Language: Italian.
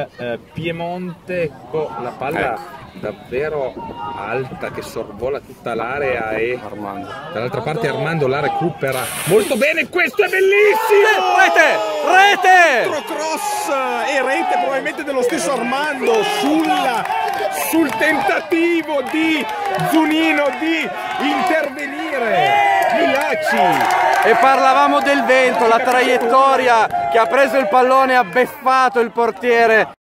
Piemonte, con la palla davvero alta che sorvola tutta l'area e dall'altra parte Armando la recupera molto bene. Questo è bellissimo! Rete! Cross e rete probabilmente dello stesso Armando sul tentativo di Zunino di intervenire. Milacci. E parlavamo del vento, la traiettoria che ha preso il pallone e ha beffato il portiere.